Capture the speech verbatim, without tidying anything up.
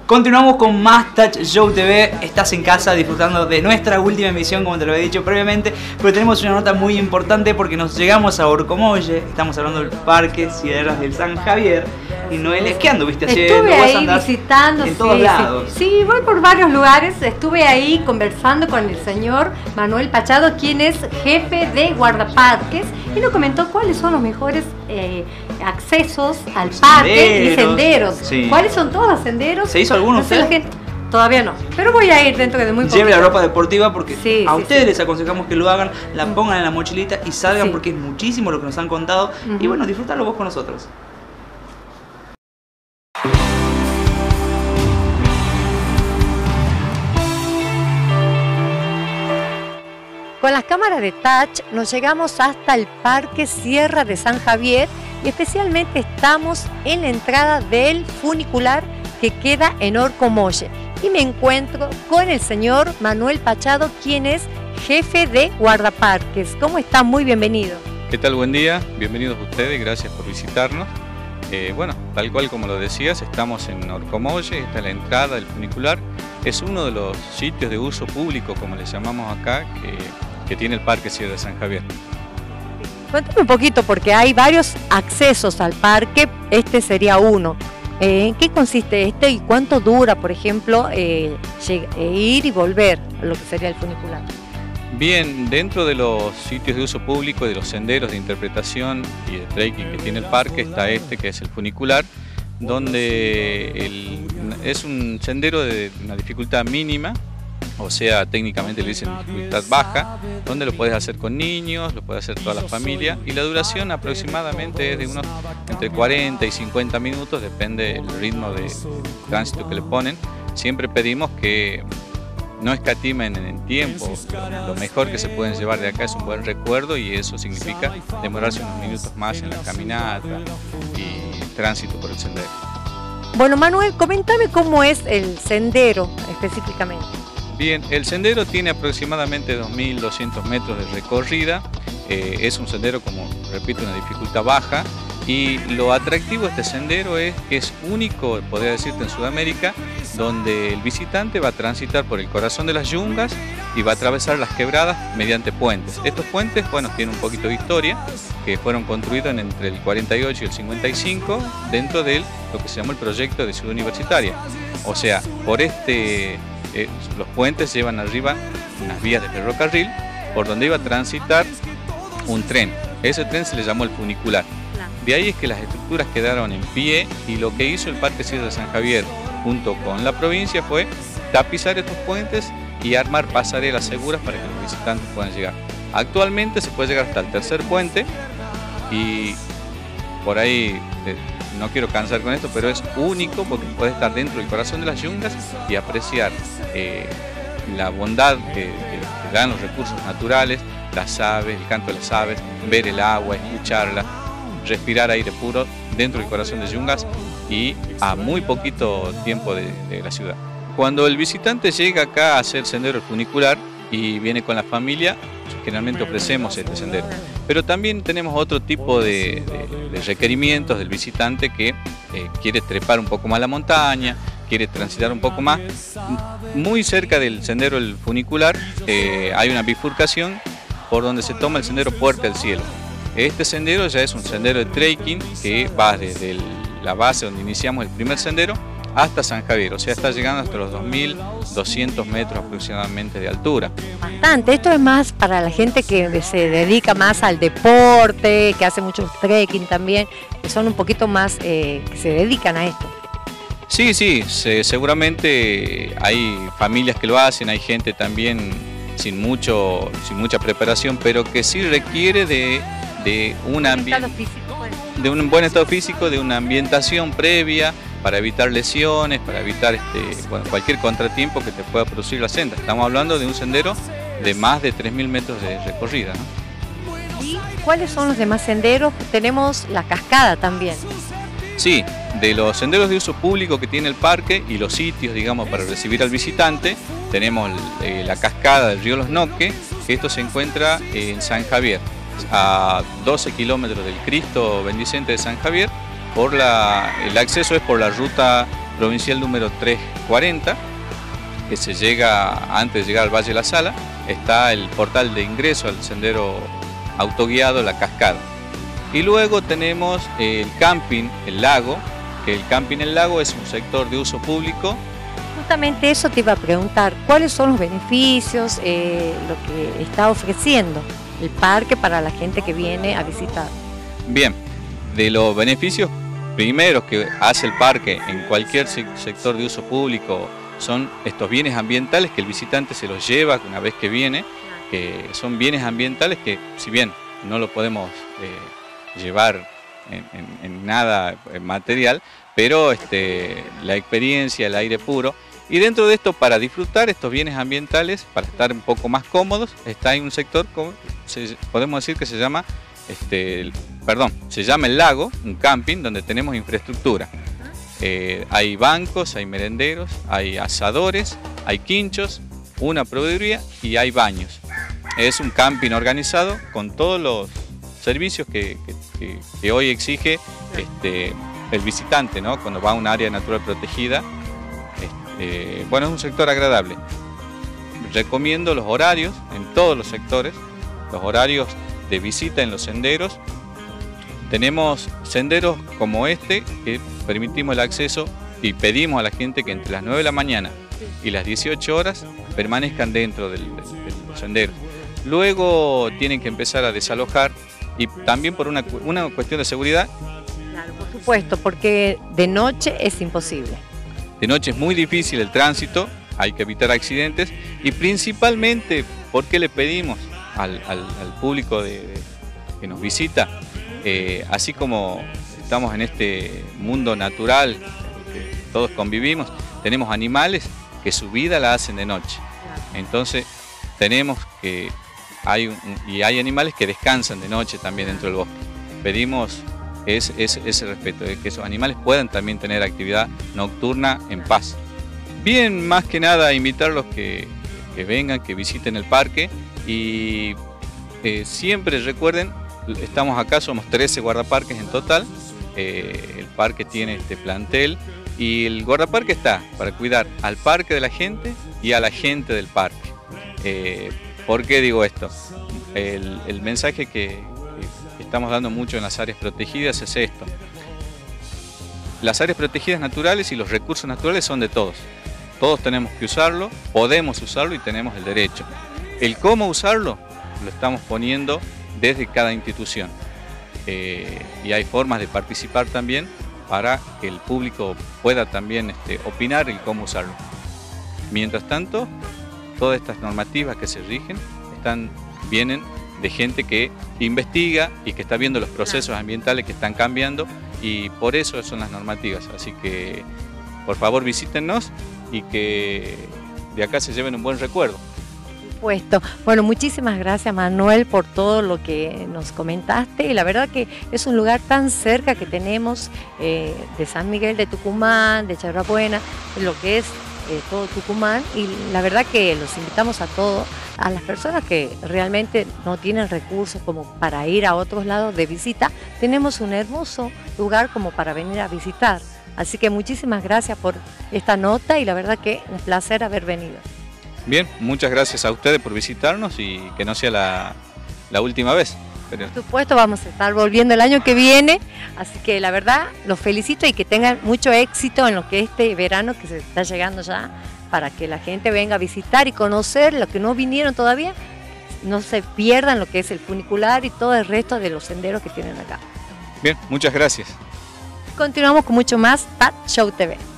Continuamos con más Touch Show T V. Estás en casa disfrutando de nuestra última emisión, como te lo había dicho previamente, pero tenemos una nota muy importante porque nos llegamos a Orcomolle. Estamos hablando del Parque Sierras del San Javier. Y Noelia, ¿qué anduviste haciendo? Estuve ahí visitando, en todos sí, lados. Sí. sí, voy por varios lugares. Estuve ahí conversando con el señor Manuel Pachado, quien es jefe de guardaparques, y nos comentó cuáles son los mejores eh, accesos al parque y senderos. Sí. ¿Cuáles son todos los senderos? ¿Se hizo alguno no sé, usted? la gente, todavía no, pero voy a ir dentro de muy poco. Lleve la ropa deportiva porque sí, a sí, ustedes sí. les aconsejamos que lo hagan, la pongan en la mochilita y salgan, sí, porque es muchísimo lo que nos han contado. Uh-huh. Y bueno, disfrútalo vos con nosotros. Con las cámaras de Touch nos llegamos hasta el Parque Sierra de San Javier y especialmente estamos en la entrada del funicular que queda en Orcomolle. Y me encuentro con el señor Manuel Pachado, quien es jefe de guardaparques. ¿Cómo está? Muy bienvenido. ¿Qué tal? Buen día. Bienvenidos ustedes, gracias por visitarnos. Eh, bueno, tal cual como lo decías, estamos en Orcomolle, esta es la entrada del funicular. Es uno de los sitios de uso público, como le llamamos acá, que, que tiene el Parque Sierra de San Javier. Cuéntame un poquito, porque hay varios accesos al parque, este sería uno. Eh, ¿En qué consiste este y cuánto dura, por ejemplo, eh, ir y volver a lo que sería el funicular? Bien, dentro de los sitios de uso público y de los senderos de interpretación y de trekking que tiene el parque está este, que es el funicular, donde el, es un sendero de una dificultad mínima, o sea, técnicamente le dicen dificultad baja, donde lo puedes hacer con niños, lo puede hacer toda la familia, y la duración aproximadamente es de unos entre cuarenta y cincuenta minutos, depende del ritmo de tránsito que le ponen. Siempre pedimos que no escatimen en el tiempo, lo mejor que se pueden llevar de acá es un buen recuerdo, y eso significa demorarse unos minutos más en la caminata y tránsito por el sendero. Bueno, Manuel, coméntame cómo es el sendero específicamente. Bien, el sendero tiene aproximadamente dos mil doscientos metros de recorrida, eh, es un sendero, como repito, una dificultad baja, y lo atractivo de este sendero es que es único, podría decirte, en Sudamérica, donde el visitante va a transitar por el corazón de las yungas y va a atravesar las quebradas mediante puentes. Estos puentes, bueno, tienen un poquito de historia, que fueron construidos entre el cuarenta y ocho y el cincuenta y cinco dentro de lo que se llamó el proyecto de Ciudad Universitaria. O sea, por este... Eh, los puentes llevan arriba unas vías de ferrocarril por donde iba a transitar un tren. Ese tren se le llamó el funicular. De ahí es que las estructuras quedaron en pie, y lo que hizo el Parque Sierra de San Javier junto con la provincia fue tapizar estos puentes y armar pasarelas seguras para que los visitantes puedan llegar. Actualmente se puede llegar hasta el tercer puente, y por ahí... Eh, no quiero cansar con esto, pero es único porque puedes estar dentro del corazón de las yungas y apreciar eh, la bondad que, que, que dan los recursos naturales, las aves, el canto de las aves, ver el agua, escucharla, respirar aire puro dentro del corazón de yungas y a muy poquito tiempo de, de la ciudad. Cuando el visitante llega acá a hacer sendero funicular y viene con la familia, generalmente ofrecemos este sendero. Pero también tenemos otro tipo de, de, de requerimientos del visitante que eh, quiere trepar un poco más la montaña, quiere transitar un poco más. Muy cerca del sendero el funicular eh, hay una bifurcación por donde se toma el sendero Puerta del Cielo. Este sendero ya es un sendero de trekking que va desde el, la base donde iniciamos el primer sendero hasta San Javier, o sea, está llegando hasta los dos mil doscientos metros aproximadamente de altura. Bastante, esto es más para la gente que se dedica más al deporte, que hace mucho trekking también, que son un poquito más, eh, que se dedican a esto. Sí, sí, se, seguramente hay familias que lo hacen, hay gente también sin, mucho, sin mucha preparación, pero que sí requiere de, de, un de un buen estado físico, de una ambientación previa, para evitar lesiones, para evitar este, bueno, cualquier contratiempo que te pueda producir la senda. Estamos hablando de un sendero de más de tres mil metros de recorrida, ¿no? ¿Y cuáles son los demás senderos? Tenemos la cascada también. Sí, de los senderos de uso público que tiene el parque y los sitios, digamos, para recibir al visitante, tenemos eh, la cascada del río Los Noques, que esto se encuentra en San Javier, a doce kilómetros del Cristo Bendicente de San Javier. Por la, el acceso es por la ruta provincial número trescientos cuarenta, que se llega, antes de llegar al Valle de la Sala, está el portal de ingreso al sendero autoguiado La Cascada. Y luego tenemos el camping El Lago, que el camping El Lago es un sector de uso público. Justamente eso te iba a preguntar, ¿cuáles son los beneficios, eh, lo que está ofreciendo el parque para la gente que viene a visitar? Bien, de los beneficios primeros que hace el parque en cualquier sector de uso público son estos bienes ambientales que el visitante se los lleva una vez que viene, que son bienes ambientales que, si bien no lo podemos eh, llevar en, en, en nada material, pero este, la experiencia, el aire puro. Y dentro de esto, para disfrutar estos bienes ambientales, para estar un poco más cómodos, está en un sector, como se, podemos decir que se llama, este, el, perdón, se llama El Lago, un camping donde tenemos infraestructura. Eh, hay bancos, hay merenderos, hay asadores, hay quinchos, una proveeduría y hay baños. Es un camping organizado con todos los servicios que, que, que, que hoy exige este, el visitante, ¿no? Cuando va a un área natural protegida. Eh, bueno, es un sector agradable. Recomiendo los horarios en todos los sectores, los horarios de visita en los senderos. Tenemos senderos como este que permitimos el acceso y pedimos a la gente que entre las nueve de la mañana y las dieciocho horas permanezcan dentro del, del, del sendero. Luego tienen que empezar a desalojar y también por una, una cuestión de seguridad. Claro, por supuesto, porque de noche es imposible. De noche es muy difícil el tránsito, hay que evitar accidentes y principalmente, ¿por qué le pedimos al, al, al público de, de, que nos visita? Eh, así como estamos en este mundo natural, que todos convivimos, tenemos animales que su vida la hacen de noche. Entonces tenemos que, hay un, y hay animales que descansan de noche también dentro del bosque. Pedimos Es, es, ese respeto, de que esos animales puedan también tener actividad nocturna en paz. Bien, más que nada invitarlos que, que vengan, que visiten el parque y eh, siempre recuerden, estamos acá, somos trece guardaparques en total, eh, el parque tiene este plantel y el guardaparque está para cuidar al parque de la gente y a la gente del parque. Eh, ¿Por qué digo esto? El, el mensaje que estamos dando mucho en las áreas protegidas es esto. Las áreas protegidas naturales y los recursos naturales son de todos. Todos tenemos que usarlo, podemos usarlo y tenemos el derecho. El cómo usarlo lo estamos poniendo desde cada institución. Eh, y hay formas de participar también para que el público pueda también este, opinar el cómo usarlo. Mientras tanto, todas estas normativas que se rigen están, vienen de gente que investiga y que está viendo los procesos ambientales que están cambiando y por eso son las normativas. Así que por favor visítennos y que de acá se lleven un buen recuerdo. Por supuesto. Bueno, muchísimas gracias Manuel por todo lo que nos comentaste y la verdad que es un lugar tan cerca que tenemos eh, de San Miguel de Tucumán, de Chabrabuena, lo que es eh, todo Tucumán y la verdad que los invitamos a todos, a las personas que realmente no tienen recursos como para ir a otros lados de visita, tenemos un hermoso lugar como para venir a visitar. Así que muchísimas gracias por esta nota y la verdad que un placer haber venido. Bien, muchas gracias a ustedes por visitarnos y que no sea la, la última vez. Pero... Por supuesto, vamos a estar volviendo el año que viene, así que la verdad los felicito y que tengan mucho éxito en lo que este verano que se está llegando ya, para que la gente venga a visitar y conocer lo que no vinieron todavía, no se pierdan lo que es el funicular y todo el resto de los senderos que tienen acá. Bien, muchas gracias. Continuamos con mucho más Pat Show T V.